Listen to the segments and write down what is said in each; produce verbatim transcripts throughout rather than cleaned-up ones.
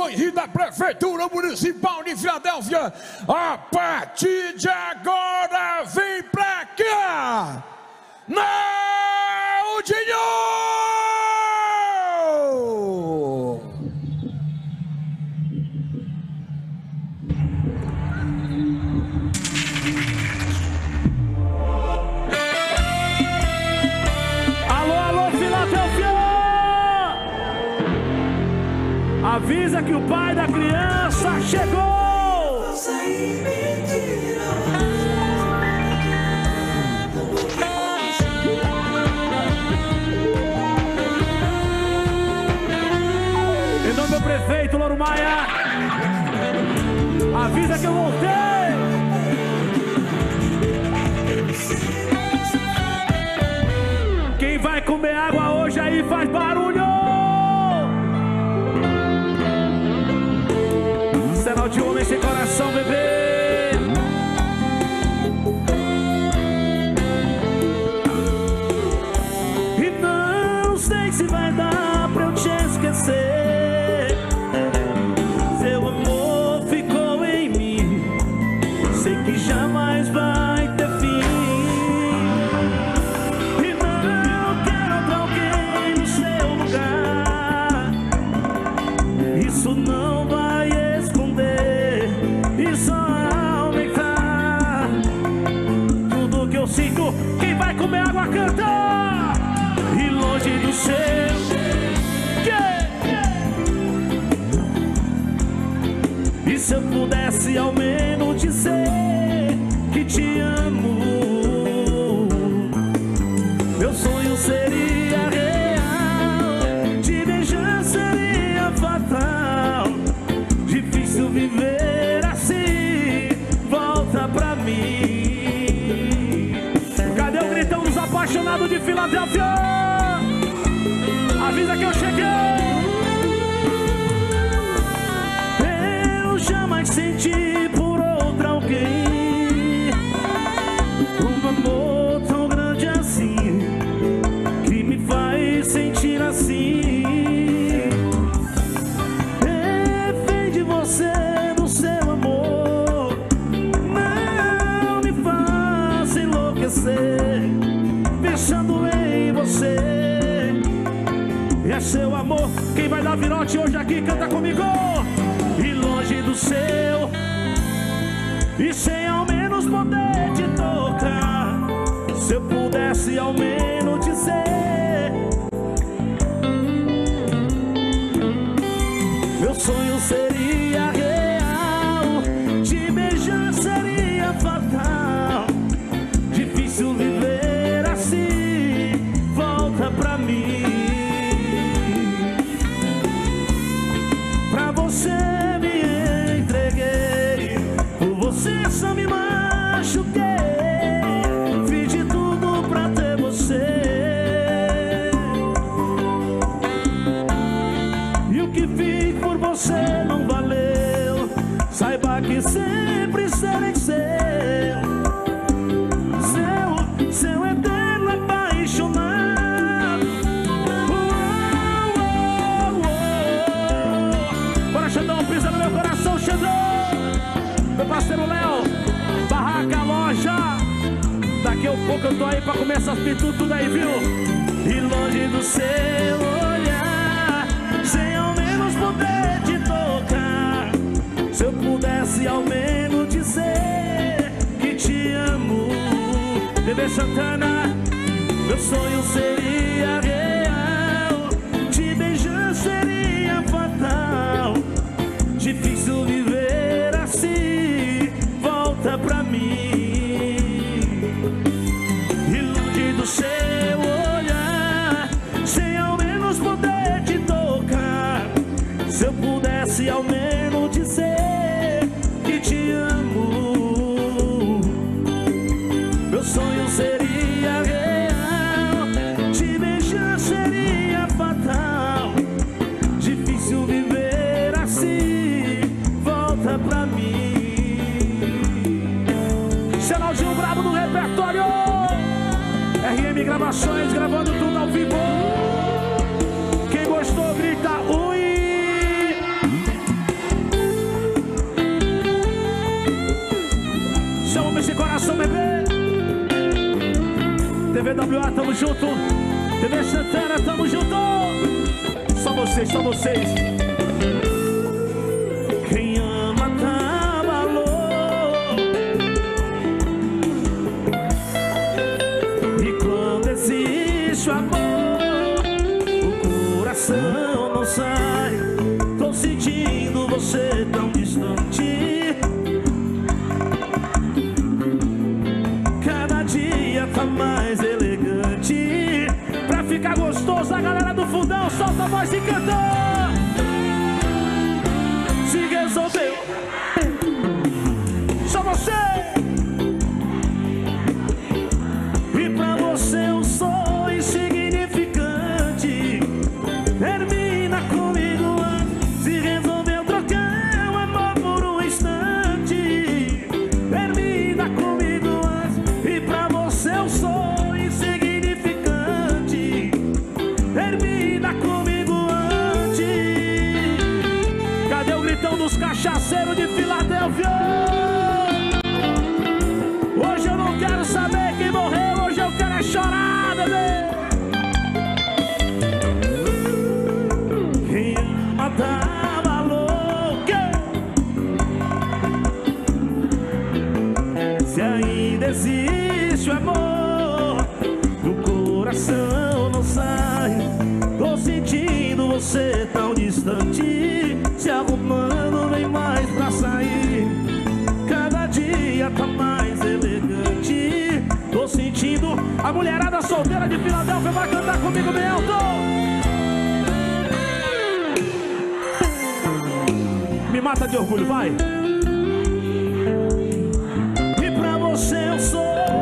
Produções e da Prefeitura Municipal de Filadélfia. A partir de agora, vem pra cá, Naldinho! Avisa que o pai da criança chegou! Em nome do prefeito Louro Maia, avisa que eu voltei! Quem vai comer água hoje aí faz barulho! De homem sem coração, bebê. E não sei se vai dar pra eu te esquecer. Seu amor ficou em mim, sei que jamais vai ter fim. E não quero outro alguém no seu lugar. Isso não vai sinto. Quem vai comer água canta. E longe do seu yeah. E se eu pudesse ao menos dizer que te amo, meu sonho seria real, te beijar seria fatal. Difícil viver assim, volta pra mim. Apaixonado de Filadélfia, avisa que eu cheguei. Eu jamais senti por outra alguém um amor tão grande assim, que me faz sentir assim. Refém de você no seu amor, não me faça enlouquecer. Pensando em você, é seu amor. Quem vai dar virote hoje aqui, canta comigo. E longe do seu, e sem ao menos poder te tocar. Se eu pudesse ao menos dizer, meu sonho seria real, te beijar seria fatal. Difícil viver pra mim, pra você me entreguei, por você só me machuquei, fiz de tudo pra ter você. E o que fiz por você não valeu, saiba que sempre serei seu, seu, seu eterno apaixonado. Xandão, pisa no meu coração, Xandão. Meu parceiro Léo, Barraca Loja. Daqui a pouco eu tô aí pra comer essas pitu tudo aí, viu? E longe do seu olhar, sem ao menos poder te tocar. Se eu pudesse ao menos dizer que te amo, Bebê Santana, meu sonho seria real, te beijar seria fatal. Difícil viver assim, volta pra mim. E longe do seu olhar, sem ao menos poder te tocar. Se eu pudesse ao menos dizer que te amo, meu sonho seria real, te beijar seria fatal. Difícil viver assim, pra mim. Naldinho brabo no repertório, R M Gravações, gravando tudo ao vivo. Quem gostou grita ui. Maior, tamo junto. T V Santana, tamo junto. Só vocês, só vocês. Quem ama tá valor. E quando existe o amor, o coração não sai. Tô sentindo você tão distante. Cada dia tá mais elegante. Pra ficar gostoso, a galera do fundão solta a voz e canta. Se resolveu. Só você. E pra você eu sou insignificante. Termina comigo antes. Se resolveu trocar o amor por um instante. Termina comigo antes. E pra você eu sou insignificante. Termina comigo antes. Cadê o gritão dos cachaceiros de Filadélfia? Hoje eu não quero saber quem morreu. Hoje eu quero é chorar, bebê. Quem ama dá valor. Se ainda existe o amor, do coração não sai. Tô sentindo você tão distante. Se arrumando, vem mais pra sair. Cada dia tá mais elegante. Tô sentindo. A mulherada solteira de Filadélfia vai cantar comigo bem alto. Me mata de orgulho, vai. E pra você eu sou.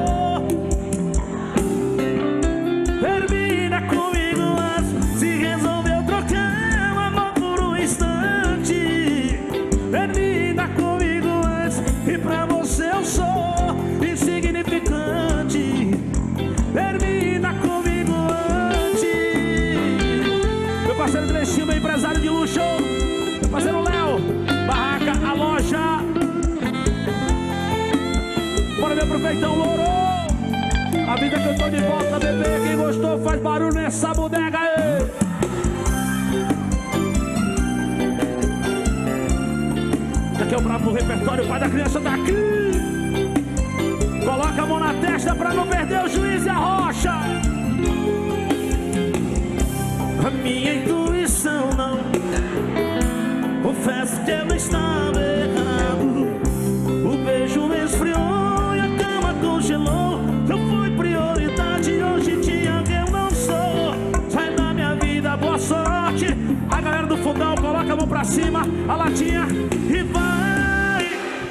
Termina comigo antes. Se resolveu trocar o amor por um instante. Termina comigo antes. E pra você eu sou insignificante. Termina comigo antes. Meu parceiro Gleicinho, meu empresário de luxo. Meu parceiro Léo, Barraca, a loja. Bora ver pro Feitão Louro. A vida que eu tô de volta, bebê. Quem gostou faz barulho nessa bodega aí. Aqui é o brabo do repertório, o pai da criança tá aqui. Coloca a mão na testa pra não perder o juiz e a rocha. A minha intuição não. Confesso que eu estava errado. O beijo me esfriou e a cama congelou. Eu fui prioridade, hoje em dia eu não sou. Sai da minha vida, boa sorte. A galera do fundão coloca a mão pra cima, a latinha e vai.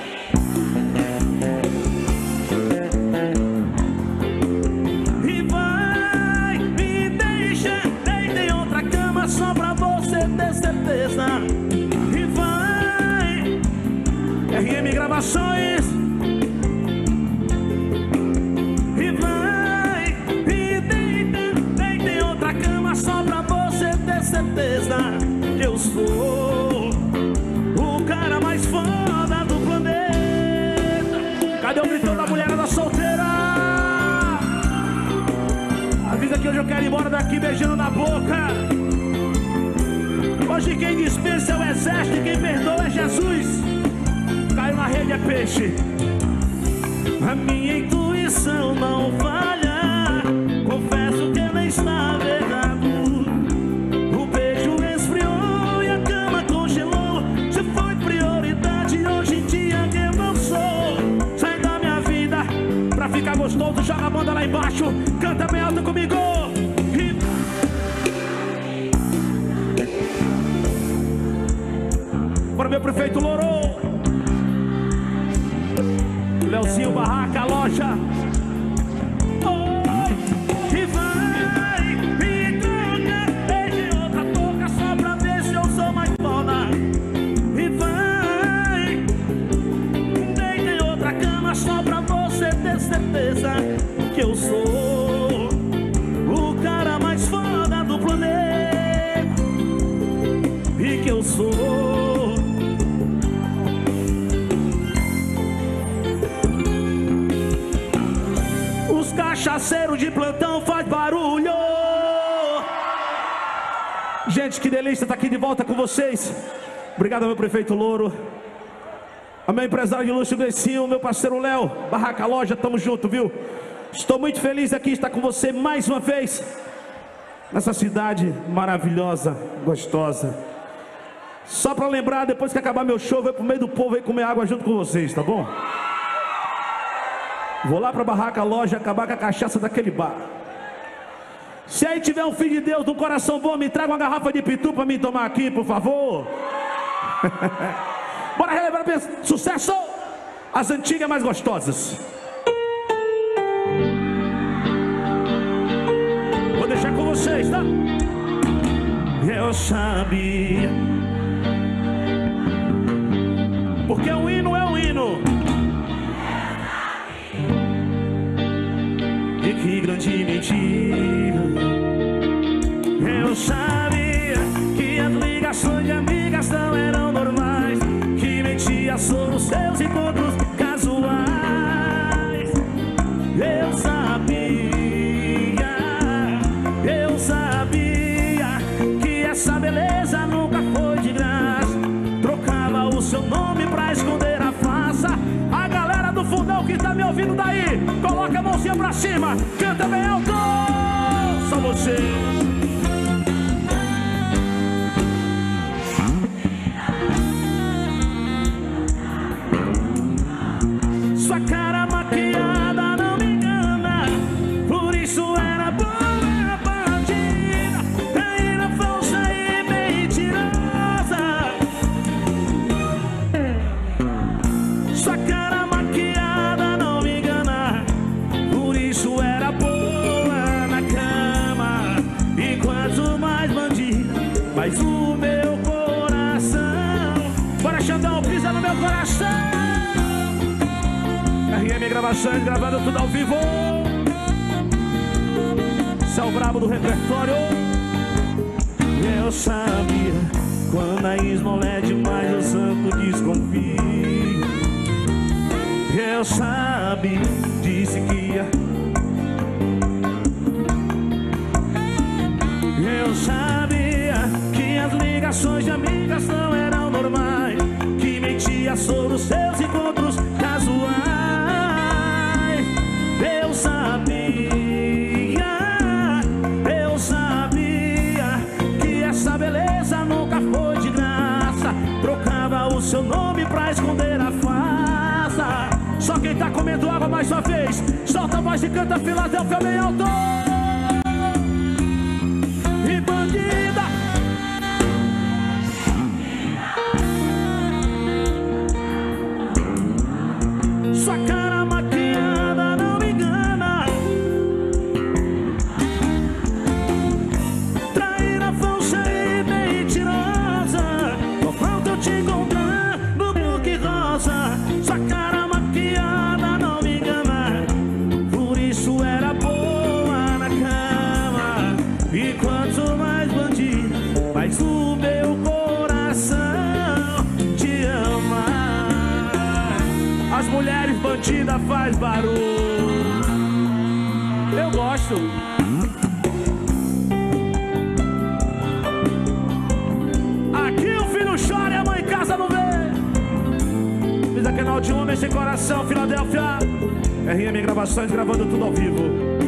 E vai, me deixa. Deitei outra cama só pra você ter certeza. E vai, R M Gravações. E vai, me deita. Deitei outra cama só pra você ter certeza. Eu sou o cara mais foda do planeta. Cadê o gritão da mulherada solteira? Avisa que hoje eu quero ir embora daqui beijando na boca. Hoje quem dispensa é o exército e quem perdoa é Jesus. Caiu na rede é peixe. A minha intuição não falha. Confesso que ela estava errado. O beijo esfriou e a cama congelou. Você foi prioridade, hoje em dia eu não sou. Sai da minha vida pra ficar gostoso. Joga a banda lá embaixo, canta bem alto comigo. E... Bora meu prefeito Louro. Leozinho, Barraca, a loja. Oh, e vai, me troca. Beije outra boca só pra ver se eu sou mais foda. E vai, deitei outra cama só pra você ter certeza que eu sou o cara mais foda do planeta. E que eu sou. Cachaceiro de plantão faz gente, que delícia estar aqui de volta com vocês. Obrigado, meu prefeito Louro. A meu empresário de luxo, Gleicinho, meu parceiro Léo, Barraca Loja, tamo junto, viu? Estou muito feliz aqui de estar com você mais uma vez, nessa cidade maravilhosa, gostosa. Só para lembrar, depois que acabar meu show, eu vou pro meio do povo e comer água junto com vocês, tá bom? Vou lá pra Barraca Loja acabar com a cachaça daquele bar. Se aí tiver um filho de Deus, de um coração bom, me traga uma garrafa de pitu pra mim tomar aqui, por favor. Bora relembrar bem, sucesso! As antigas mais gostosas. Vou deixar com vocês, tá? Eu sabia, porque o hino é o hino. E que grande mentira. Eu sabia que as ligações de amigas não eram normais, que mentia sobre os seus encontros casuais. Eu sabia, eu sabia que essa beleza nunca foi de graça. Trocava o seu nome pra esconder a farsa. A galera do fundão que tá me ouvindo daí, coloca a mãozinha pra cima, canta bem alto. Só você. Sua cara maquiada não me engana, por isso era boa bandida, traíra, falsa e mentirosa. Sua cara maquiada não me engana, por isso era boa na cama. E quanto mais bandida, mais o meu coração. Bora, Xandão, pisa no meu coração. R M Gravações, gravando tudo ao vivo. Céu brabo do repertório. Eu sabia, quando a esmola é demais, eu santo desconfio. Eu sabia, disse que ia. Eu sabia que as ligações de amigas não eram normais, que mentia sobre os seus encontros casuais. Eu sabia, eu sabia que essa beleza nunca foi de graça. Trocava o seu nome pra esconder a farsa. Só quem tá comendo água mais uma vez, solta a voz e canta Filadélfia bem alto. E bandida, sua cara maquiada não me engana, traíra, falsa e mentirosa. Só falta eu te encontrar no Book Rosa. Sua cara maquiada não me engana, por isso era boa na cama. E quanto mais bandida, mais o meu coração te ama. As mulheres bandidas faz barulho, eu gosto. Aqui o filho chora e a mãe em casa não vê. Fiz aquele canal de homem sem coração, Filadélfia. R M Gravações, gravando tudo ao vivo.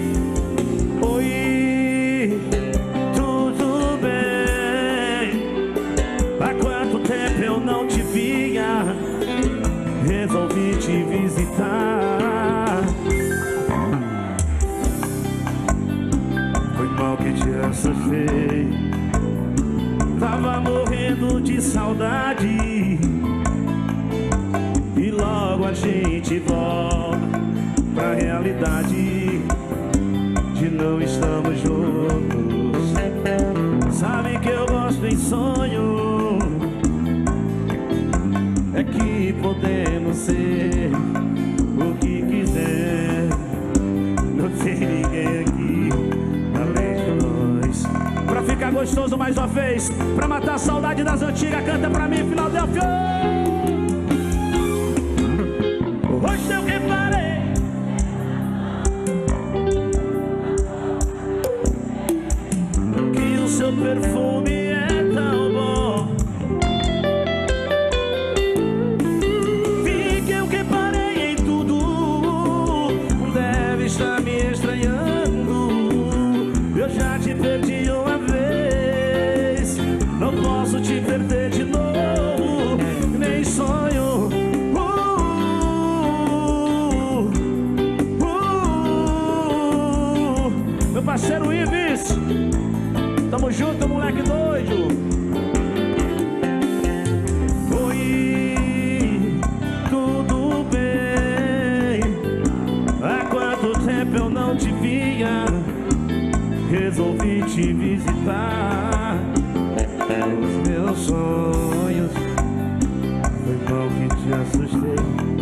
Oi, tudo bem? Há quanto tempo eu não te via? Resolvi te visitar. Foi mal que te assustei, tava morrendo de saudade. E logo a gente volta pra realidade de não estamos juntos. Sabe que eu gosto em sonho, é que podemos ser o que quiser. Não tem ninguém aqui além de nós. Pra ficar gostoso mais uma vez, pra matar a saudade das antigas, canta pra mim, Filadélfia. Hoje eu reparei que o seu perfume é te visitar. Os meus sonhos, foi mal que te assustei.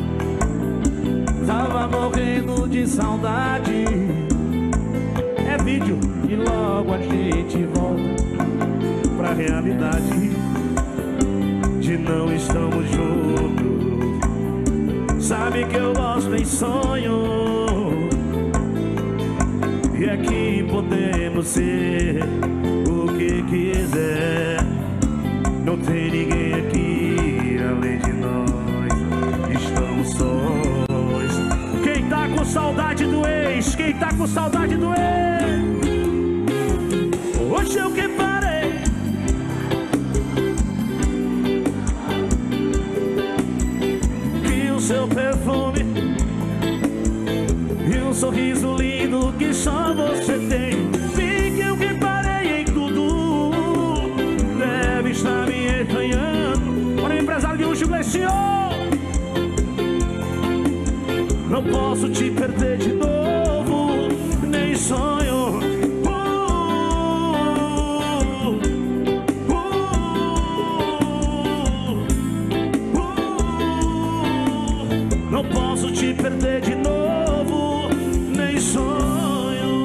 Tava morrendo de saudade. É vídeo e logo a gente volta pra realidade de não estamos juntos. Sabe que eu gosto em sonho, e aqui podemos ser o que quiser. Não tem ninguém aqui além de nós, estamos sós. Quem tá com saudade do ex? Quem tá com saudade do ex? Hoje eu que parei. E o seu perfume e um sorriso lindo que só você tem. Vi que eu que parei em tudo, deve estar me estranhando. Olha o empresário de luxo Gleicion. Não posso te perder de novo, nem sonho. Uh, uh, uh, uh. Não posso te perder de novo, nem sonho.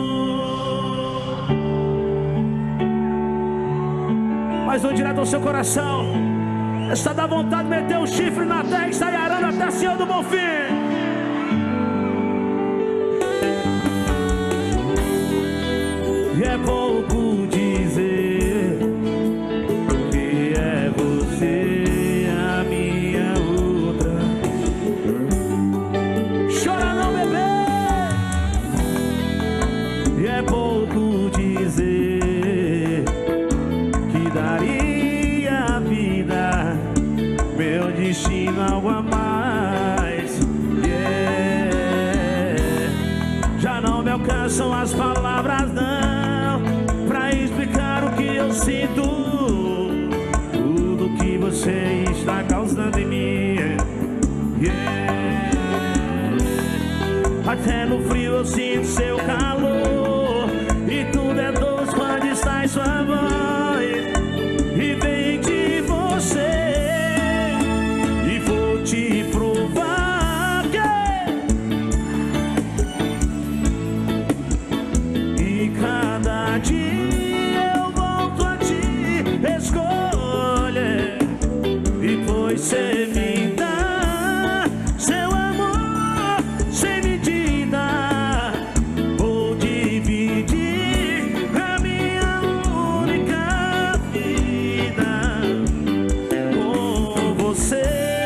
Mas vou direto ao seu coração. Está dá vontade de meter o chifre na terra e sair arando até Senhor do Bonfim. E é pouco dizer que é você a minha outra. Chora não, bebê. E é pouco dizer que daria a vida, meu destino algo a mais. Yeah. Já não me alcançam as palavras, não, pra explicar o que eu sinto, tudo que você está causando em mim. Yeah. Até no frio eu sinto seu calor, e tudo é doce quando está em sua voz. E vem de você, e vou te provar que e cada dia eu volto a te escolher. E pois você me dá seu amor sem medida, vou dividir a minha única vida com você.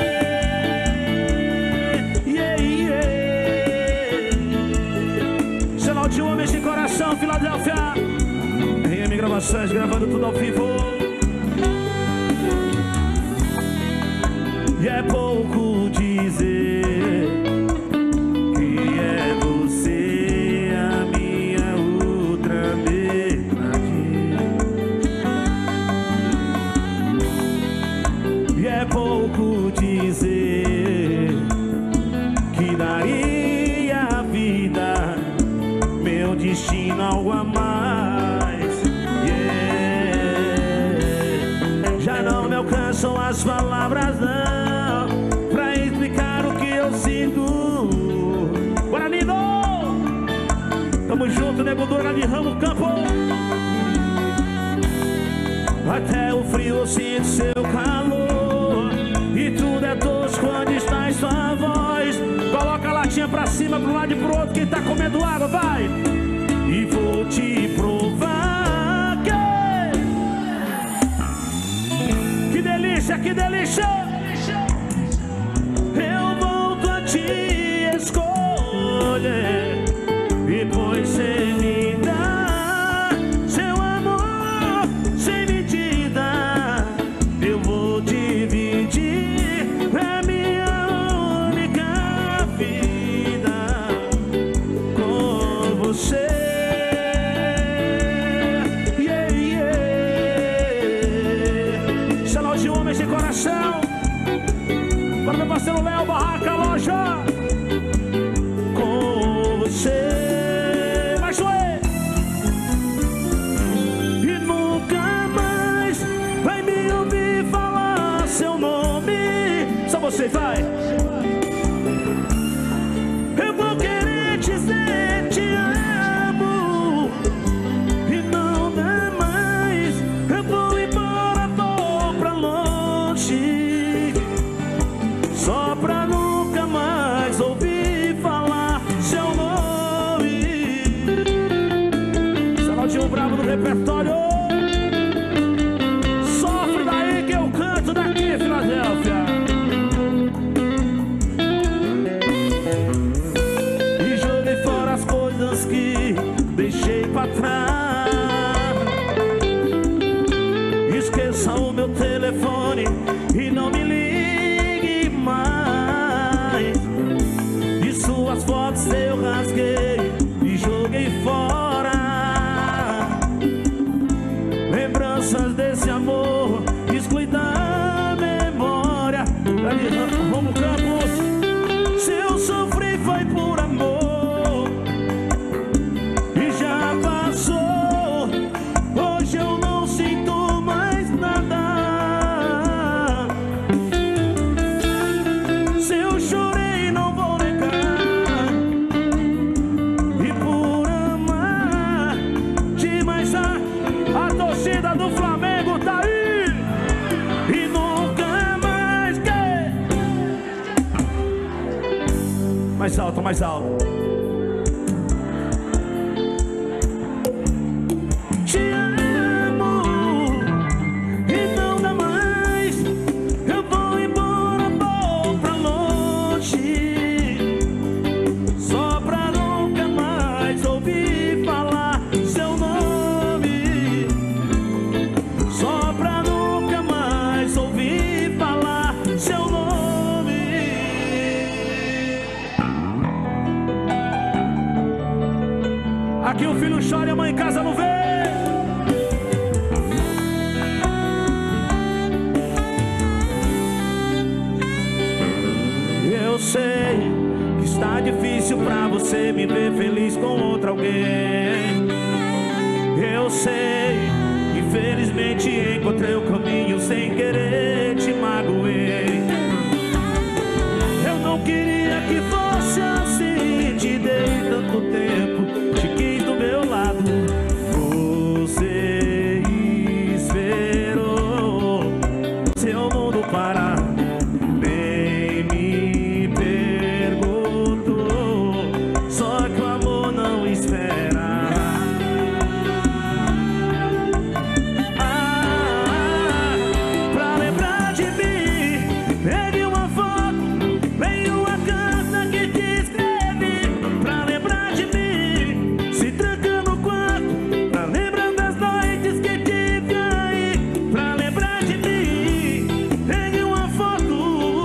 Yeah, yeah. Sinal de homens de coração, Filadélfia. R M Gravações, gravando tudo ao vivo. E é pouco dizer que é você a minha outra metade. E é pouco dizer que daria a vida, meu destino algo a mais. Yeah. Já não me alcançam as palavras, não, pra explicar o que eu sinto. Guaranido, tamo junto, Nego Dura de Ramo Campo. Até o frio eu sinto seu calor, e tudo é doce quando está em sua voz. Coloca a latinha pra cima, pro lado e pro outro, quem tá comendo água, vai. E vou te provar que que delícia, que delícia. Eu volto a te escolher, e pois você me dá seu amor sem medida, eu vou dividir a minha única vida com você. Yeah, yeah. Salão de homens de coração. Para meu parceiro Léo, Barraca Loja. Com você. Mais um. vocês, vai. Eu vou querer dizer te amo e não dá mais. Eu vou embora, vou pra longe, só pra nunca mais ouvir falar seu nome. Salãozinho bravo no repertório. Sofre daí que eu canto daqui, Filadélfia. E joguei fora as coisas que deixei pra trás. Esqueça o meu telefone e não me ligue mais. E suas fotos eu rasguei e joguei fora. Lembranças desse amor exclui da memória. Vamos, Campos. Se eu sofri foi por amor e já passou. Hoje eu não sinto mais nada. Se eu chorei não vou negar. E por amar demais a, a torcida do Flamengo tá aí. E nunca mais quer. Mais alto, mais alto. Te amo e não dá mais. Eu vou embora, vou pra longe, só pra nunca mais ouvir falar seu nome. Só pra nunca mais ouvir falar seu nome. Aqui o filho chora e a mãe em casa não vê. Eu sei que está difícil pra você me ver feliz com outra alguém. Eu sei, infelizmente encontrei o caminho sem querer, te magoei. Eu não queria que fosse assim, te dei tanto tempo, te quis do meu lado. Você esperou seu mundo parar, nem me perguntou. Só que o amor não espera. Ah, pra lembrar de mim, pegue uma foto, leia uma carta que te escrevi. Pra lembrar de mim, se tranca no quarto, pra lembrar das noites que tive aí. Pra lembrar de mim, pegue uma foto.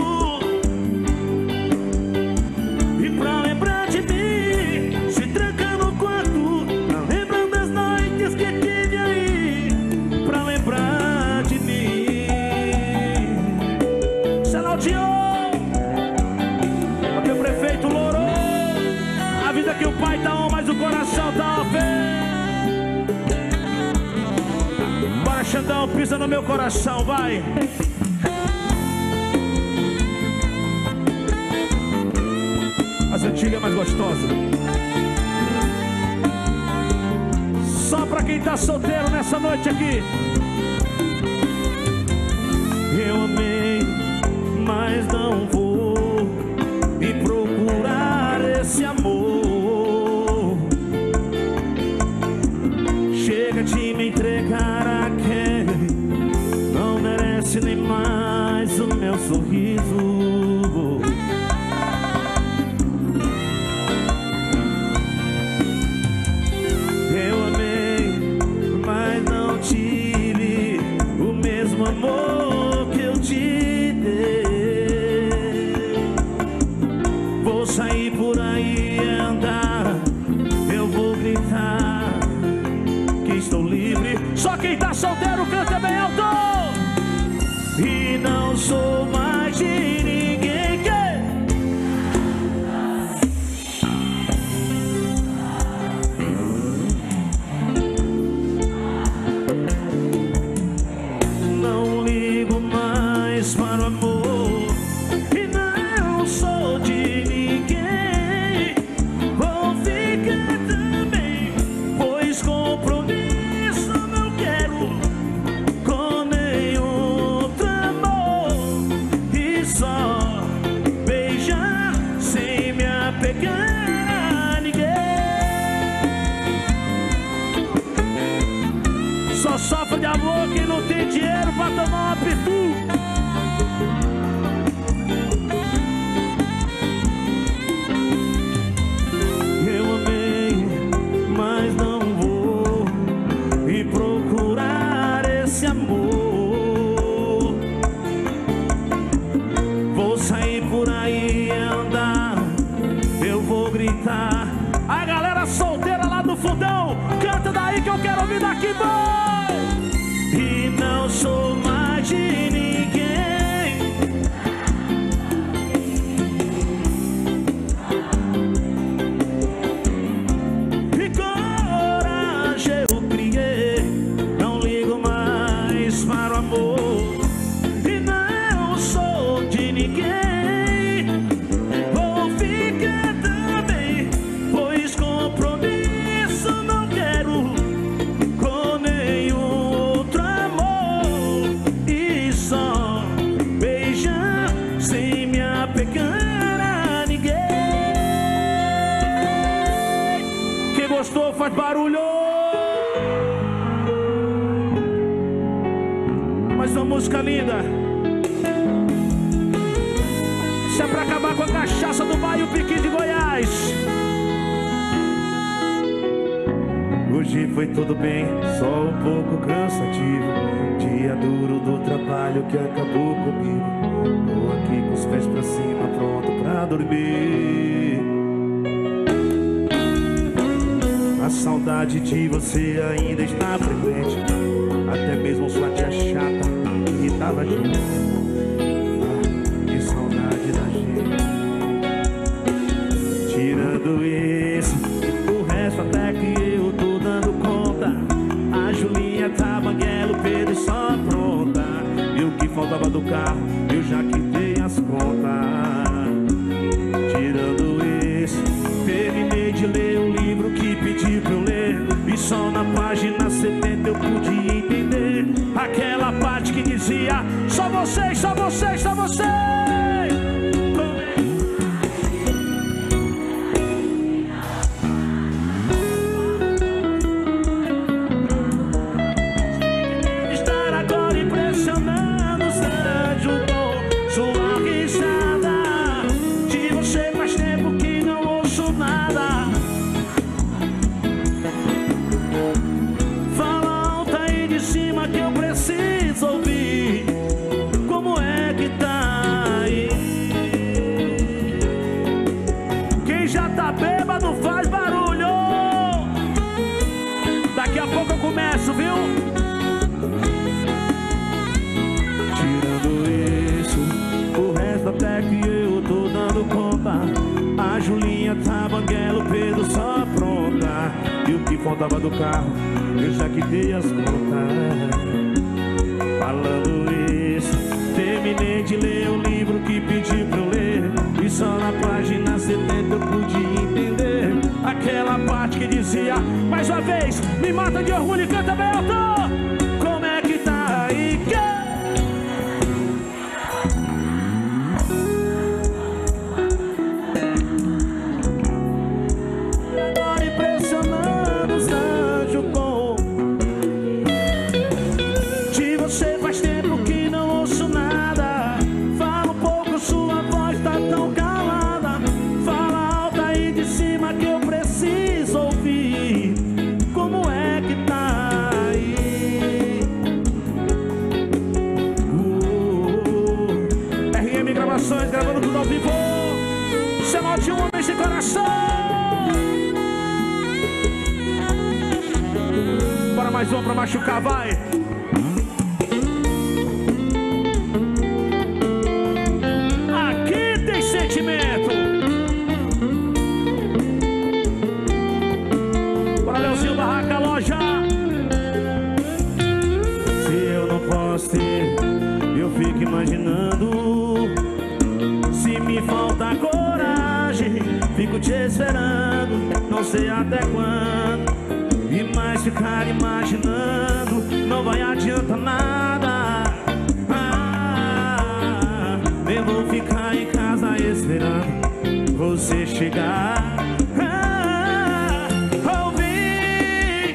E pra lembrar de mim, se tranca no quarto, pra lembrar das noites que tive aí. Pra lembrar de mim. Senaldinho, aqui o prefeito Louro. A vida que o pai tá on, mas o coração tá off. Bora, Xandão, pisa no meu coração, vai. As antigas mais gostosas. Só pra quem tá solteiro nessa noite aqui. Eu amei, mas não vou me procurar esse amor. Chega de me entregar a quem não merece nem mais o meu sorriso. Eu amei, mas não tive o mesmo amor que eu te dei. Vou sair por aí e andar, eu vou gritar que estou livre. Só quem tá solteiro canta bem alto. E não sou mais de ninguém que não ligo mais para o amor. E que eu quero ouvir daqui, vai! E não sou mais de ninguém. E coragem eu criei, não ligo mais para o amor. E não sou de ninguém, vou ficar também, pois compromisso não quero com nenhum outro amor. E só beijar sem me apegar a ninguém. Quem gostou faz barulho. Mais uma música linda. Isso é pra acabar com a cachaça do bairro Piqui de Goiás. Hoje foi tudo bem, só um pouco cansativo. Dia duro do trabalho que acabou comigo. Tô aqui com os pés pra cima, pronto pra dormir. A saudade de você ainda está presente. Até mesmo sua tia chata irritava a gente. Que saudade da gente. Tirando esse, o resto até que eu tô dando conta. A Julinha tá banguela, o Pedro só pronta. E o que faltava do carro, eu já quitei as contas. Tirando esse, terminei de ler o livro que pedi pra eu ler. E só na página setenta eu pude entender aquela parte que dizia: só vocês, só vocês, só vocês. Estar agora impressionando os anjos com sua risada. De você faz tempo que não ouço nada. Fala alto aí de cima que eu preciso ouvir. Como é que tá aí? Quem já tá bêbado faz barulho. Daqui a pouco eu começo, viu? Tirando isso, o resto até que eu tô dando conta. A Julinha tá banguela, o Pedro só pronta. E o que faltava do carro, eu já quitei as contas. Falando isso, terminei de ler o livro que pedi pra eu ler. E só na página setenta eu pude entender aquela parte que dizia: mais uma vez, me mata de orgulho e canta bem alto. Como é que tá aí? Agora impressionando os anjos com de você faz tempo que não ouço nada. Fala um pouco, sua voz tá tão calada. Fala alto aí de cima que eu preciso ouvir. Como é que tá aí? Uh, R M Gravações, gravando tudo ao vivo. Chama de um homem sem coração. Bora mais um pra machucar, vai. Aqui tem sentimento. Bora, Leozinho, Barraca Loja. Se eu não posso ter, eu fico imaginando. Se me falta coragem, fico te esperando. Não sei até quando. E mais ficar imaginando não vai adiantar nada. Ah, eu vou ficar em casa esperando você chegar. Ah, ouvir.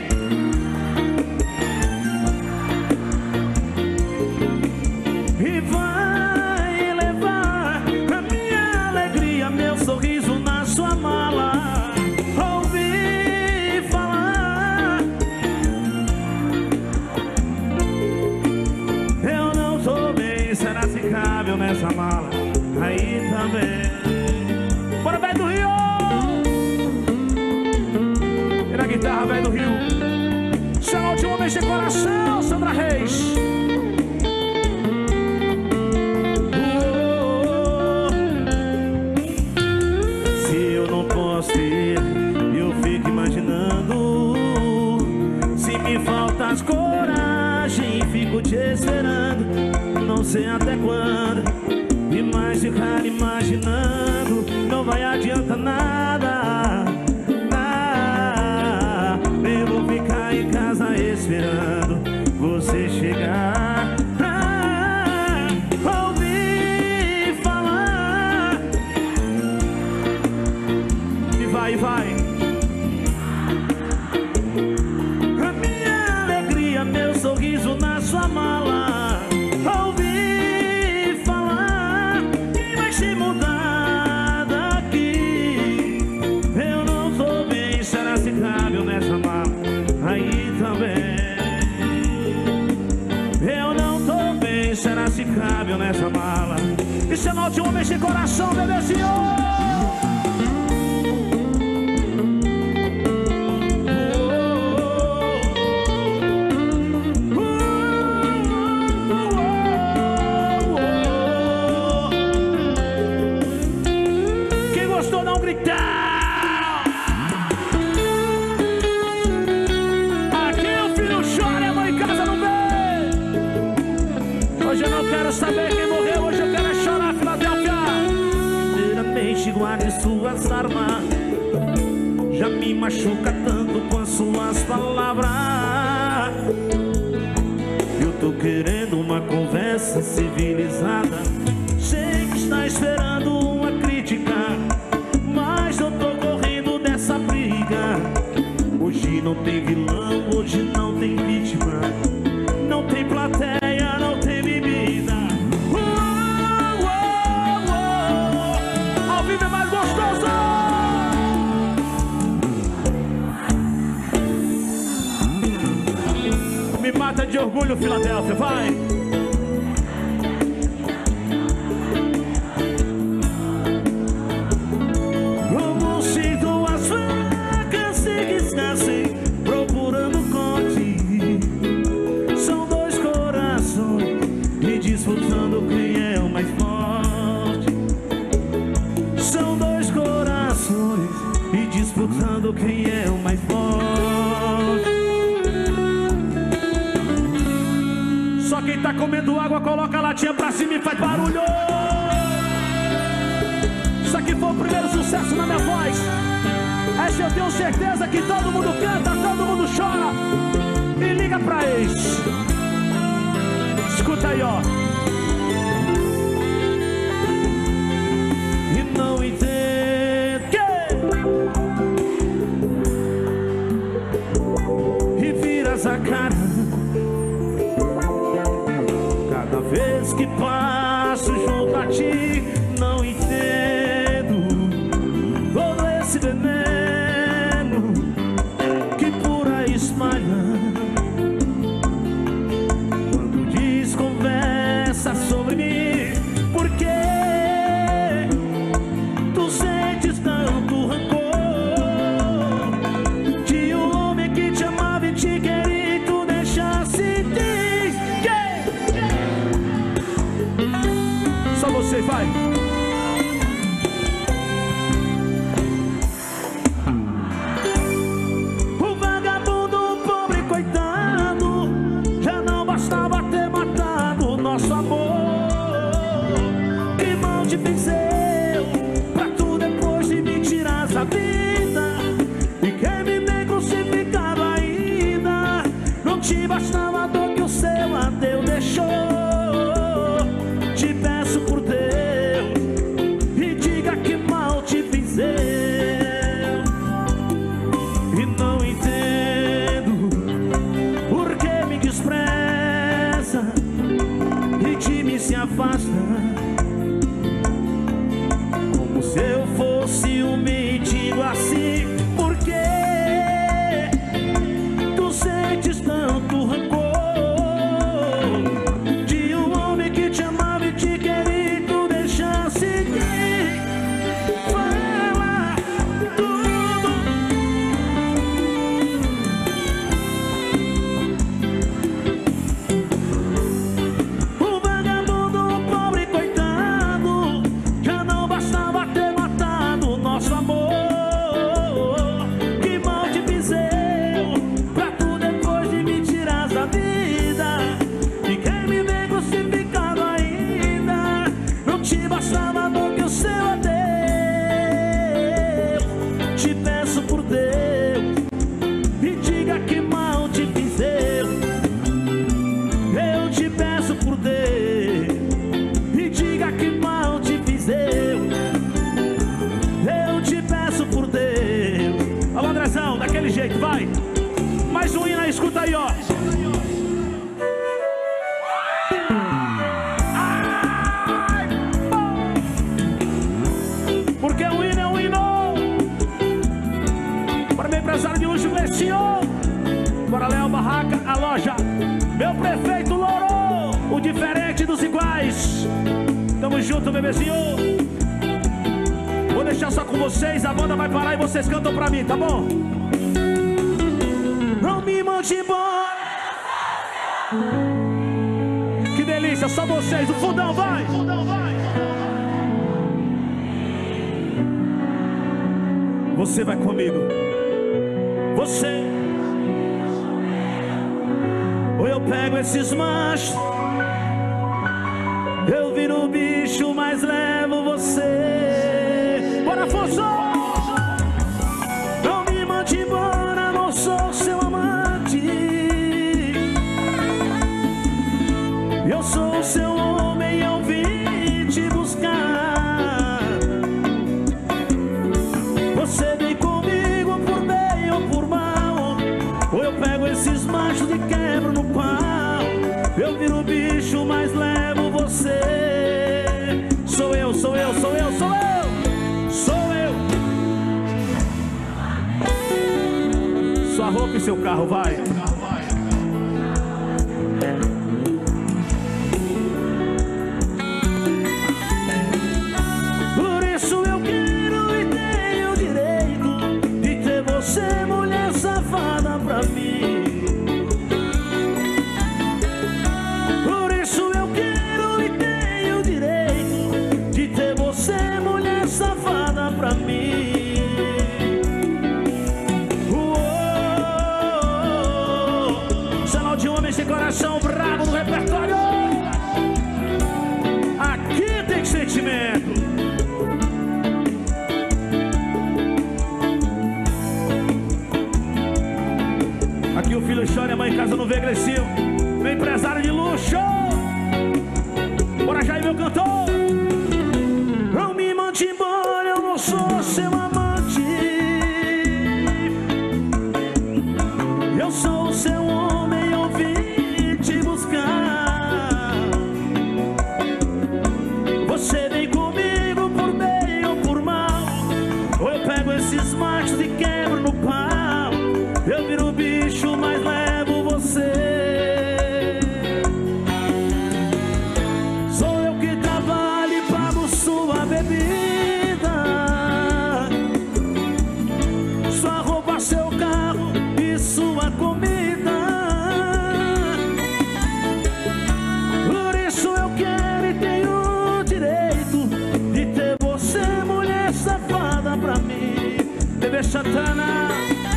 E vai levar a minha alegria, meu sorriso na sua mala. Nessa mala aí também. Bora, velho do Rio! E na guitarra, velho do Rio. homens de coração, Sandra Reis. Oh, se eu não posso ir, eu fico imaginando. Se me faltas coragem, fico te esperando. Não sei até quando, e mais ficar imaginando não vai adiantar nada, nada. Eu vou ficar em casa esperando você chegar pra ouvir falar. E vai, vai. A minha alegria, meu sorriso na sua mala. Será se cabe nessa mala? Isso é mal de homens de coração, bebezinho. Quem gostou, não gritar. Hoje eu não quero saber quem morreu, hoje eu quero é chorar, Filadélfia. Primeiramente guarde suas armas, já me machuca tanto com as suas palavras. Eu tô querendo uma conversa civilizada. Sei que está esperando uma crítica, mas eu tô correndo dessa briga. Hoje não tem vilão, hoje não tem vítima, não tem plateia, não tem bebida. Oh, oh, oh. Ao vivo é mais gostoso. Me mata de orgulho, Filadélfia, vai. Como sinto as facas se esquecem, procurando corte. São dois corações e disputando quem é o mais forte. São dois corações e disputando quem é o mais forte. Só quem tá comendo água coloca a latinha pra cima e faz barulho. Isso aqui foi o primeiro sucesso na minha voz. Essa eu tenho certeza que todo mundo canta, todo mundo chora e liga pra eles. Escuta aí, ó. E não entendo que e viras a cara cada vez que passo junto a ti. Não entendo todo esse veneno que por aí espalha. Conversa sobre mim, porque tu sentes tanto rancor de um homem que te amava e te queria e tu deixasse de quem? Só você, vai. O vagabundo, o pobre coitado, já não bastava ter matado nosso amor. Que mal te fiz eu pra tu depois de me tirar essa vida? E quem me nem crucificava ainda, não te bastava a dor que o seu adeus deixou. Te peço por Deus e diga que mal te fiz eu. E não entendo por que me despreza e de mim se afasta, como se eu fosse um mendigo assim. Porque tu sentes tanto rancor de um homem que te amava e te queria e tu deixasse de falar tudo. junto aí, ó. Ai, porque o hino é um hino. Para meu empresário de luxo, Glecinho. Bora, Léo, Barraca, a loja. Meu prefeito Louro, o diferente dos iguais. Tamo junto, bebezinho. Vou deixar só com vocês, a banda vai parar e vocês cantam pra mim, tá bom? Não me mande embora. Que delícia, só vocês, o fundão vai. Você vai comigo. Você. Ou eu pego esses machos, eu viro bicho, mas levo você. Bora, Afonso! Não me mande embora, não sou seu amante. Eu sou seu homem, eu vim te buscar. Você vem comigo por bem ou por mal. Ou eu pego esses machos e quebro no pau. Eu viro bicho, mas levo você. Sou eu, sou eu, sou eu, sou eu. Sou eu. Sua roupa e seu carro, vai. Por isso eu quero e tenho direito de ter você, mulher safada, pra mim. Safada pra mim. Uou, salão de homens de coração bravo no repertório. Aqui tem sentimento. Aqui o filho chora e a mãe em casa não vê, Glecinho. Meu empresário de luxo. Bora, Jair, meu cantor. Não me mande embora, eu não sou seu amante. Eu sou seu homem, eu vim te buscar. Você vem comigo por bem ou por mal. Ou eu pego esses machos e quebro no pau. Eu viro bicho, mas levo você. Sou eu que trabalho e pago sua bebida. Seu carro e sua comida. Por isso eu quero e tenho direito de ter você, mulher safada, pra mim. Bebê Santana.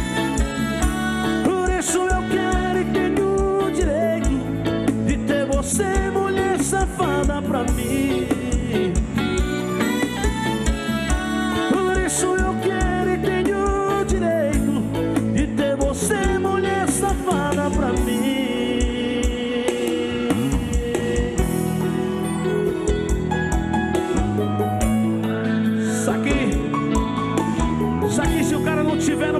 Por isso eu quero e tenho direito de ter você, mulher safada, pra mim. Por isso eu quero e tenho você, mulher safada, pra mim. Isso aqui, isso aqui, se o cara não tiver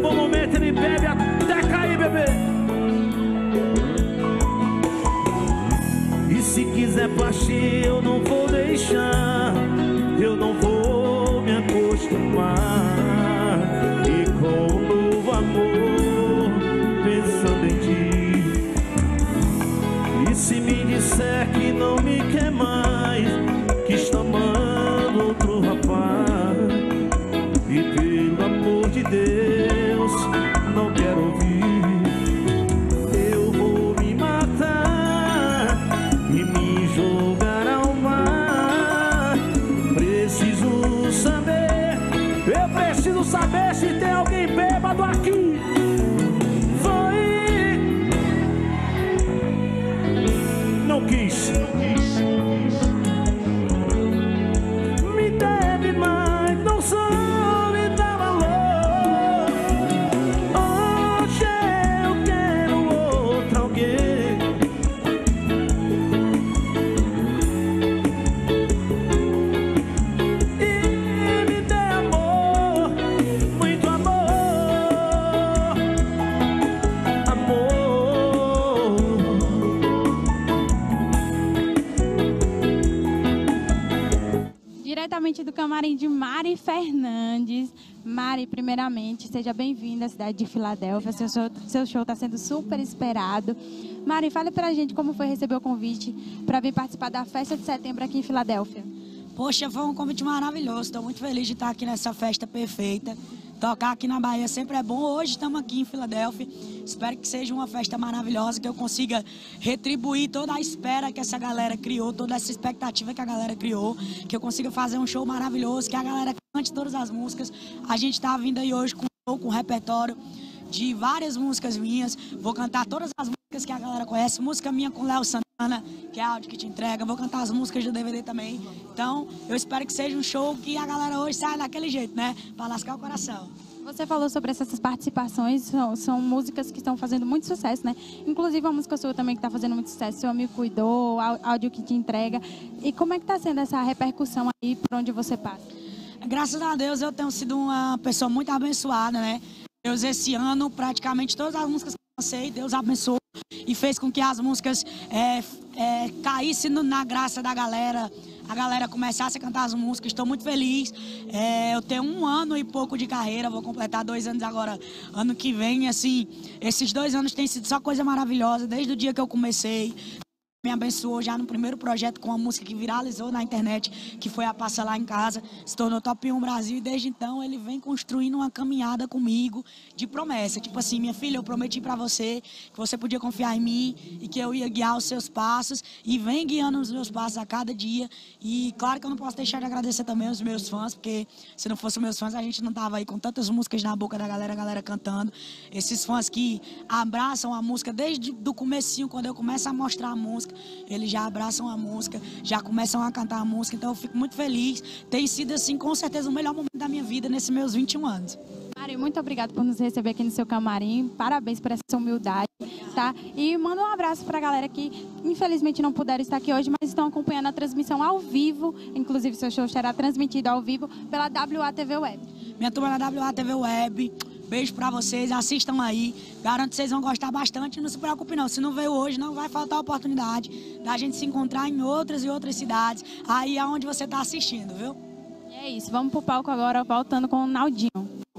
Diretamente do camarim de Mari Fernandes. Mari, primeiramente, seja bem-vinda à cidade de Filadélfia. Seu show, seu show está sendo super esperado. Mari, fale pra gente como foi receber o convite para vir participar da festa de setembro aqui em Filadélfia. Poxa, foi um convite maravilhoso. Estou muito feliz de estar aqui nessa festa perfeita. Tocar aqui na Bahia sempre é bom. Hoje estamos aqui em Filadélfia. Espero que seja uma festa maravilhosa, que eu consiga retribuir toda a espera que essa galera criou, toda essa expectativa que a galera criou, que eu consiga fazer um show maravilhoso, que a galera cante todas as músicas. A gente está vindo aí hoje com um show, com um repertório de várias músicas minhas. Vou cantar todas as músicas que a galera conhece. Música minha com Léo Santana, que é áudio que te entrega. Vou cantar as músicas do D V D também. Então, eu espero que seja um show que a galera hoje saia daquele jeito, né? Pra lascar o coração. Você falou sobre essas participações, são, são músicas que estão fazendo muito sucesso, né? Inclusive a música sua também que está fazendo muito sucesso, Seu Amigo Cuidou, áudio que te entrega. E como é que está sendo essa repercussão aí por onde você passa? Graças a Deus eu tenho sido uma pessoa muito abençoada, né? Deus, esse ano, praticamente todas as músicas que eu lancei, Deus abençoou e fez com que as músicas é, é, caíssem na graça da galera. A galera começasse a cantar as músicas. Estou muito feliz. É, eu tenho um ano e pouco de carreira, vou completar dois anos agora, ano que vem. Assim, esses dois anos têm sido só coisa maravilhosa, desde o dia que eu comecei. Me abençoou já no primeiro projeto com uma música que viralizou na internet, que foi a Passa Lá em Casa, se tornou top um Brasil, e desde então ele vem construindo uma caminhada comigo de promessa. Tipo assim, minha filha, eu prometi pra você que você podia confiar em mim e que eu ia guiar os seus passos, e vem guiando os meus passos a cada dia. E claro que eu não posso deixar de agradecer também os meus fãs, porque se não fossem meus fãs a gente não tava aí com tantas músicas na boca da galera, a galera cantando. Esses fãs que abraçam a música desde o comecinho, quando eu começo a mostrar a música, eles já abraçam a música, já começam a cantar a música, então eu fico muito feliz. Tem sido, assim, com certeza o melhor momento da minha vida nesses meus vinte e um anos. Mari, muito obrigada por nos receber aqui no seu camarim, parabéns por essa humildade, tá? E manda um abraço pra galera que infelizmente não puderam estar aqui hoje, mas estão acompanhando a transmissão ao vivo, inclusive seu show será transmitido ao vivo pela W A T V Web. Minha turma na W A T V Web, beijo pra vocês, assistam aí, garanto que vocês vão gostar bastante, não se preocupe não, se não veio hoje não vai faltar oportunidade da gente se encontrar em outras e outras cidades, aí aonde você tá assistindo, viu? E é isso, vamos pro palco agora, voltando com o Naldinho.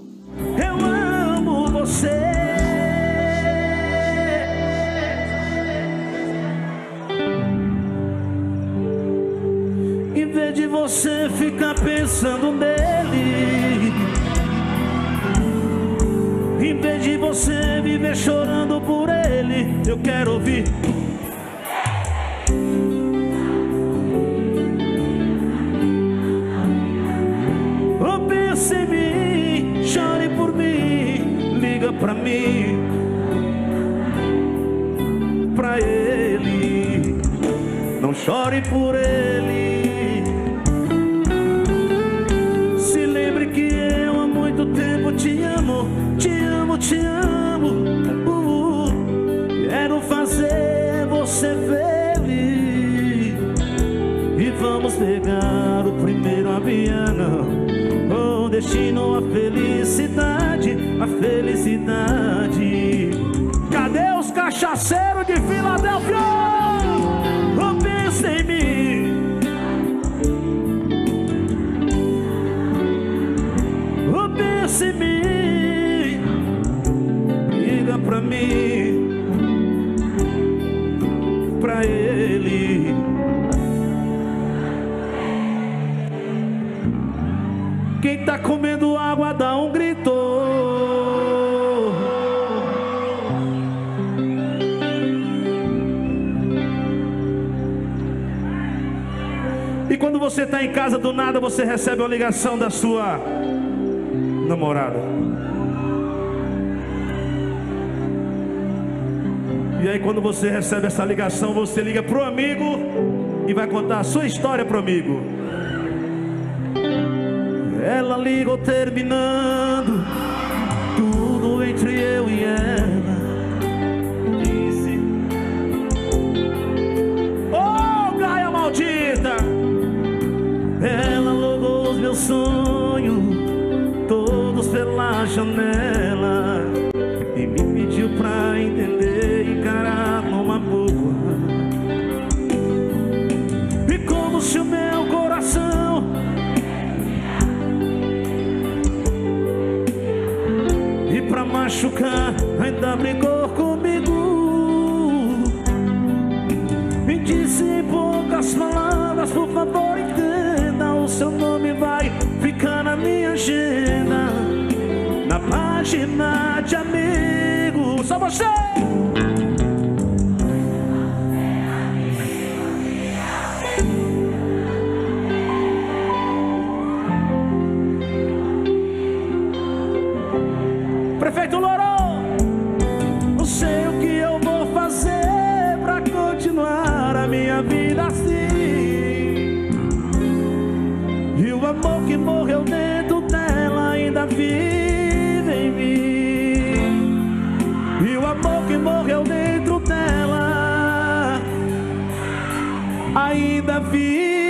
Eu amo você. Em vez de você ficar pensando nele, em vez de você viver chorando por ele, eu quero ouvir. Oh, pense em mim, chore por mim, liga pra mim, pra ele, não chore por ele. Se lembre que eu há muito tempo te amo, te amo, te amo. uh, Quero fazer você feliz e vamos pegar o primeiro avião. Oh, destino a felicidade, a felicidade. Cadê os cachaceiros de Filadélfia? Oh, pensa em mim. Oh, pensa em mim. Liga pra mim, pra ele. Quem tá comendo água dá um grito. E quando você tá em casa, do nada você recebe uma ligação da sua namorada. E aí quando você recebe essa ligação, você liga pro amigo e vai contar a sua história pro amigo. Ela ligou terminando tudo entre eu e ela. Disse: oh, Gaia maldita. Ela logou os meus sonhos todos pela janela e me pediu pra entender e encarar numa boa. E como se o meu coração Mas por favor entenda, o seu nome vai ficar na minha agenda, na página de amigo. Só você! Prefeito Louro, não sei o que eu vou fazer pra continuar a minha vida assim. E o amor que morreu dentro dela ainda vive em mim. E o amor que morreu dentro dela ainda vive.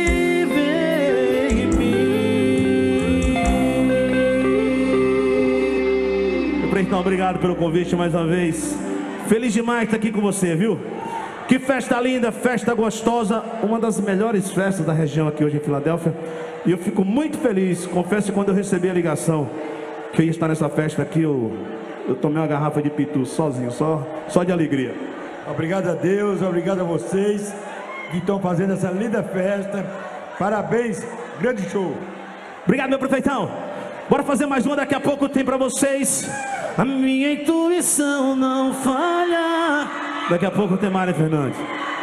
Então, obrigado pelo convite mais uma vez. Feliz demais estar aqui com você, viu? Que festa linda, festa gostosa. Uma das melhores festas da região aqui hoje em Filadélfia. E eu fico muito feliz. Confesso que quando eu recebi a ligação que eu ia estar nessa festa aqui, eu, eu tomei uma garrafa de pitu sozinho, só, só de alegria. Obrigado a Deus, obrigado a vocês que estão fazendo essa linda festa. Parabéns, grande show. Obrigado, meu prefeitão. Bora fazer mais uma, daqui a pouco tem pra vocês. A minha intuição não falha. Daqui a pouco tem Mari Fernandes.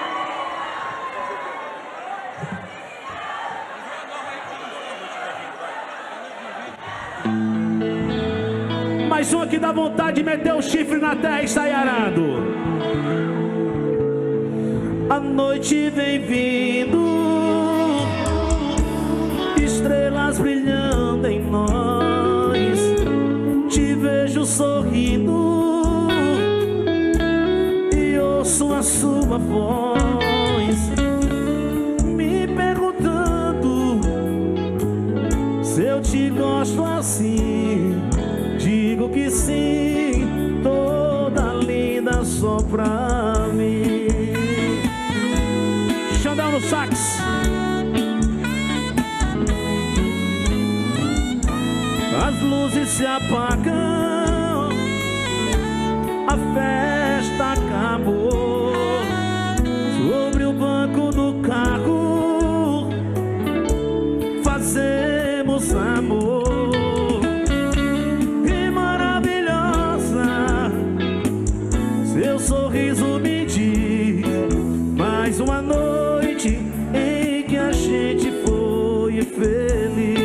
Mais uma que dá vontade de meter o chifre na terra e sair arado. A noite vem vindo, estrelas brilhando em nós. Te vejo sorrindo e ouço a sua voz me perguntando se eu te gosto assim. Digo que sim, toda linda só pra mim. Xandão no sax. As luzes se apagam, a festa acabou. Sobre o banco do carro fazemos amor. Que maravilhosa, seu sorriso me diz mais uma noite em que a gente foi feliz.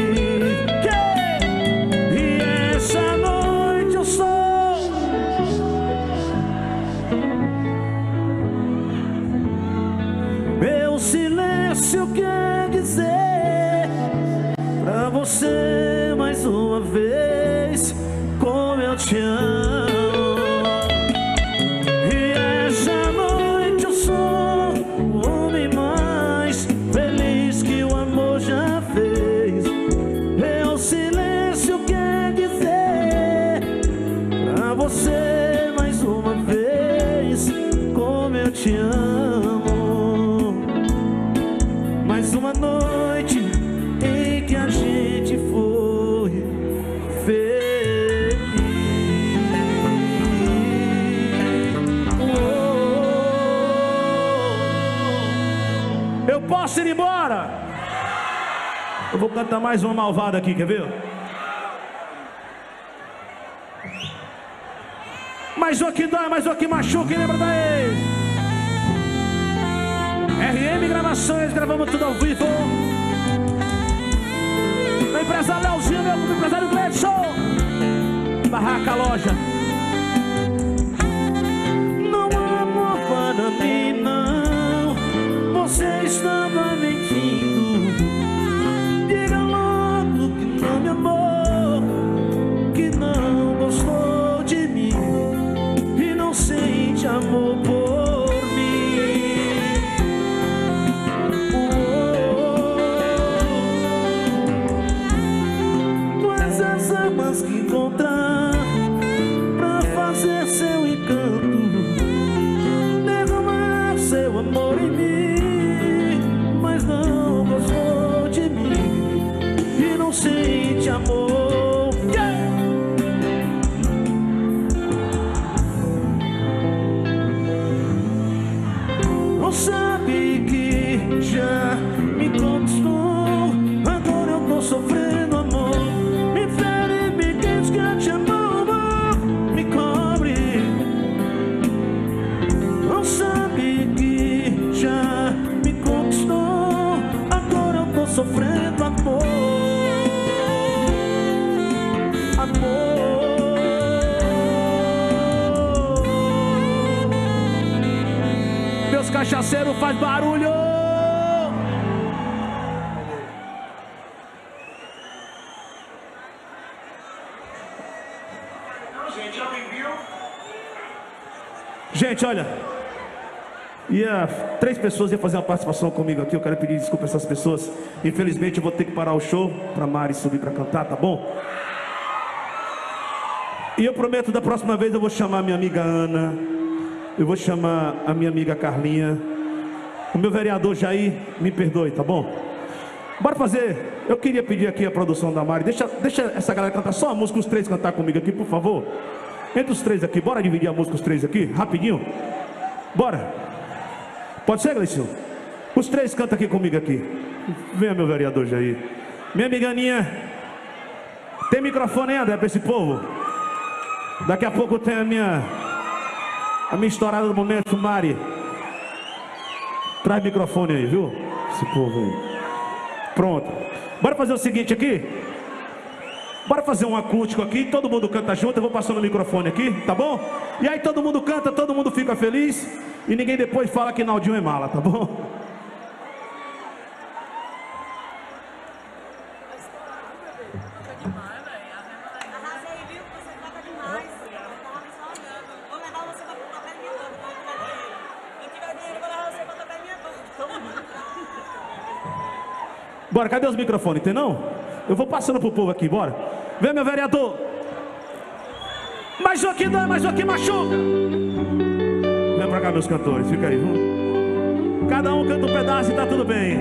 Eu quero dizer pra você mais uma vez como eu te amo. E essa noite eu sou o homem mais feliz que o amor já fez. Meu silêncio quer dizer pra você mais uma vez como eu te amo. Mais uma noite em que a gente foi feliz. Oh, eu posso ir embora? Eu vou cantar mais uma malvada aqui, quer ver? Mais uma que dói, mais uma que machuca, lembra daí? R M Gravações, gravamos tudo ao vivo. Meu empresário Leozinho, meu empresário Gledson, Barraca Loja. Não há amor para mim, não. Você estava mentindo. Diga logo que não me amou, que não gostou de mim e não sente amor por que encontrar pra fazer seu encanto, derramar seu amor em mim, mas não gostou de mim e não sente amor. Yeah! Não sabe que já sofrendo amor, amor. Meus cachaceiros faz barulho. Gente, olha, ia, três pessoas iam fazer uma participação comigo aqui. Eu quero pedir desculpa a essas pessoas. Infelizmente eu vou ter que parar o show pra Mari subir pra cantar, tá bom? E eu prometo, da próxima vez eu vou chamar a minha amiga Ana, eu vou chamar a minha amiga Carlinha, o meu vereador Jair, me perdoe, tá bom? Bora fazer, eu queria pedir aqui a produção da Mari, deixa, deixa essa galera cantar só a música, os três cantar comigo aqui, por favor. Entre os três aqui, bora dividir a música os três aqui, rapidinho. Bora. Pode ser, Gleicinho? Os três cantam aqui comigo aqui. Venha, meu vereador Jair. Minha amiga Aninha, tem microfone aí, André, pra esse povo? Daqui a pouco tem a minha A minha estourada do momento, Mari. Traz microfone aí, viu? Esse povo aí. Pronto. Bora fazer o seguinte aqui. Bora fazer um acústico aqui, todo mundo canta junto, eu vou passando o microfone aqui, tá bom? E aí todo mundo canta, todo mundo fica feliz e ninguém depois fala que Naldinho é mala, tá bom? Bora, cadê os microfones, tem não? Eu vou passando pro povo aqui, bora. Vem, meu vereador. Mais um aqui, dói, mais um aqui, machuca. Vem pra cá, meus cantores, fica aí, viu? Cada um canta um pedaço e tá tudo bem.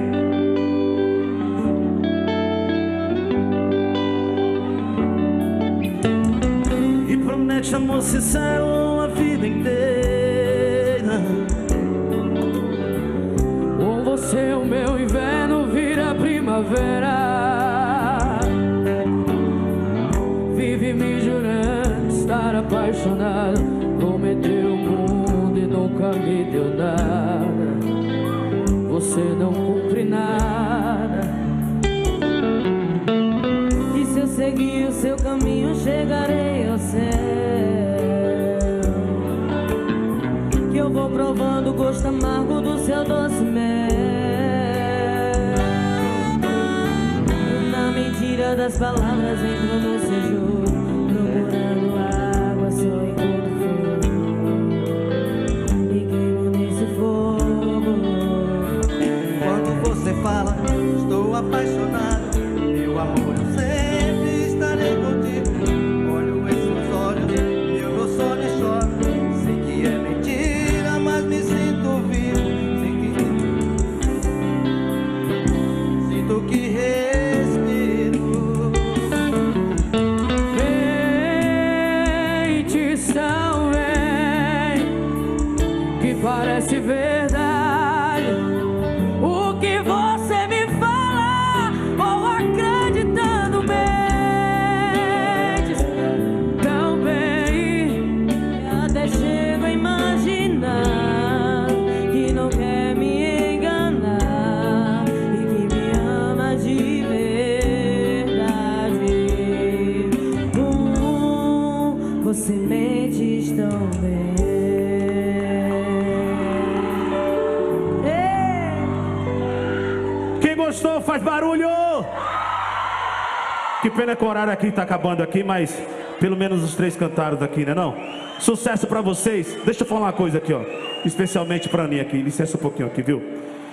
E promete amor sincero a vida inteira. Com você o meu inverno vira primavera. Vive me jurando estar apaixonado. Prometeu o mundo e nunca me deu nada. Você não cumpre nada. E se eu seguir o seu caminho chegarei ao céu. Que eu vou provando o gosto amargo do seu doce mel. Na mentira das palavras entro no seu jogo. Procurando água só enquanto fogo. Me queimo nesse fogo. Quando você fala, estou apaixonado. Meu amor, eu sempre estarei contigo. Olho em seus olhos, eu não só me choro. Sei que é mentira, mas me sinto vivo. Sei que sinto que respiro. Feitição vem, que parece verdade. O que você me fala, vou acreditando mentes tão bem. Até chego a imaginar que não quer me enganar e que me ama de verdade. Hum, você mente tão bem. Quem gostou faz barulho. Que pena que o horário aqui tá acabando aqui, mas pelo menos os três cantaram daqui, né não? Sucesso pra vocês. Deixa eu falar uma coisa aqui, ó. Especialmente pra mim aqui. Licença um pouquinho aqui, viu?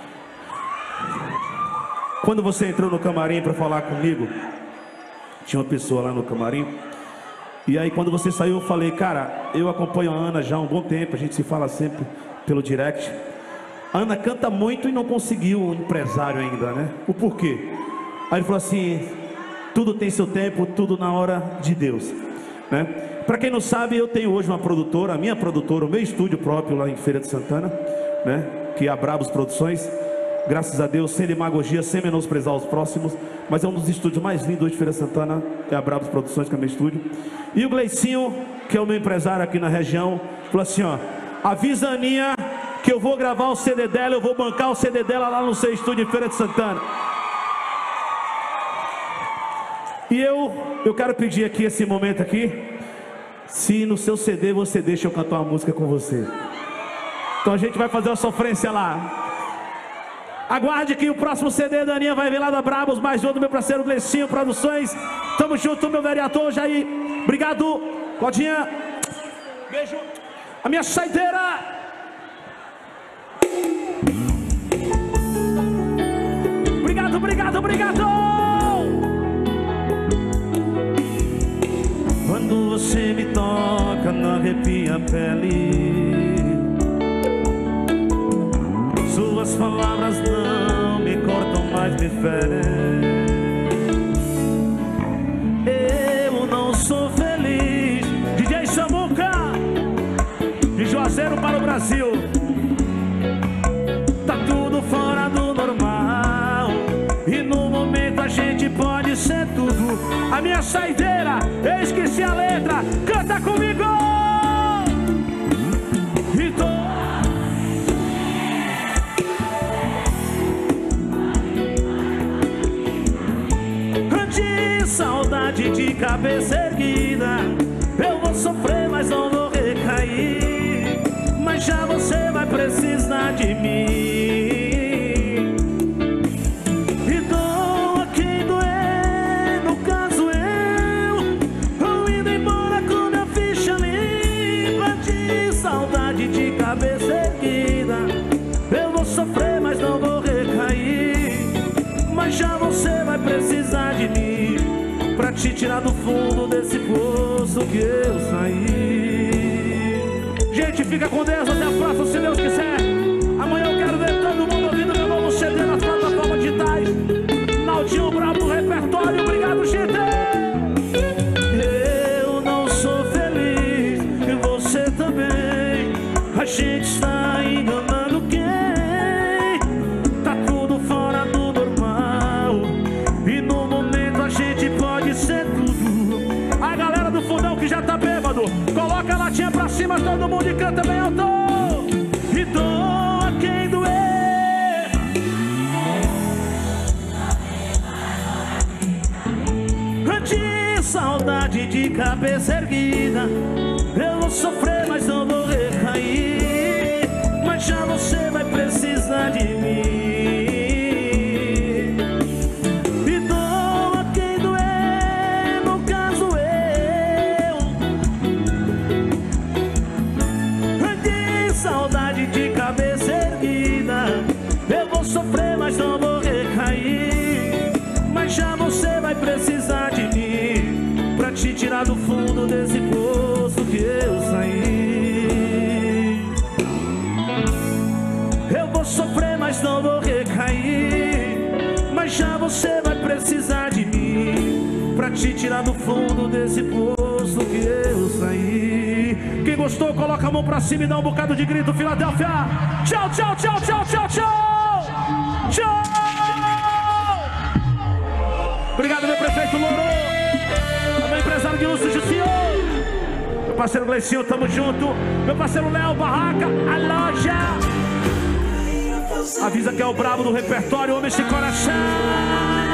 Quando você entrou no camarim pra falar comigo, tinha uma pessoa lá no camarim. E aí quando você saiu eu falei, cara, eu acompanho a Ana já há um bom tempo. A gente se fala sempre pelo direct. A Ana canta muito e não conseguiu um empresário ainda, né? O porquê? Aí ele falou assim, tudo tem seu tempo, tudo na hora de Deus, né? Pra quem não sabe, eu tenho hoje uma produtora, a minha produtora, o meu estúdio próprio lá em Feira de Santana, né? Que é a Brabos Produções. Graças a Deus, sem demagogia, sem menosprezar os próximos, mas é um dos estúdios mais lindos hoje de Feira de Santana, é a Brabos Produções, que é meu estúdio. E o Gleicinho, que é o meu empresário aqui na região, falou assim, ó, avisa a Aninha que eu vou gravar o C D dela, eu vou bancar o C D dela lá no seu estúdio em Feira de Santana. E eu, eu quero pedir aqui, esse momento aqui, se no seu C D você deixa eu cantar uma música com você. Então a gente vai fazer uma sofrência lá. Aguarde que o próximo C D da Aninha vai vir lá da Brabos, mais um do meu parceiro Gleicinho Produções. Tamo junto, meu vereador Jair. Obrigado, Claudinha. Beijo. A minha saideira. Obrigado, obrigado, obrigado. Quando você me toca, não arrepia a pele. Suas palavras não me cortam, mas me ferem. Eu não sou feliz. D J Samuca, de Juazeiro para o Brasil. Tá tudo fora do normal, e no momento a gente pode ser tudo. A minha saideira, eu esqueci a letra. Canta comigo! E tô... de saudade, de cabeça erguida. Eu vou sofrer, mas não vou recair. Mas já você vai precisar de mim. E dou a quem doer, no caso eu. Vou indo embora com minha ficha limpa. De saudade, de cabeça erguida. Eu vou sofrer, mas não vou recair. Mas já você vai precisar de mim pra te tirar do fundo desse poço que eu saí. Gente, fica com Deus, até a próxima, se Deus quiser. Amanhã eu quero ver todo mundo ouvindo meu novo C D nas plataformas digitais. Naldinho Brabo do repertório, obrigado, gente. Eu não sou feliz, e você também. A gente está enganando quem? Tá tudo fora do normal, e no momento a gente pode ser tudo. A galera do fundão que já tá bêbado, coloca a latinha pra cima, todo mundo e canta bem alto. E doa quem doer. De saudade, de cabeça erguida. Eu vou sofrer, mas não vou recair. Mas já você vai precisar de mim. De cabeça erguida, eu vou sofrer, mas não vou recair. Mas já você vai precisar de mim pra te tirar do fundo desse poço que eu saí. Eu vou sofrer, mas não vou recair. Mas já você vai precisar de mim pra te tirar do fundo desse poço que eu saí. Quem gostou, coloca a mão pra cima e dá um bocado de grito, Filadélfia. Tchau, tchau, tchau, tchau, tchau, tchau. Tchau. Obrigado, meu prefeito Louro. Meu empresário de luxo, Justinho. Meu parceiro Gleicinho, tamo junto. Meu parceiro Léo, Barraca, a loja. Avisa que é o brabo do repertório, homem sem coração.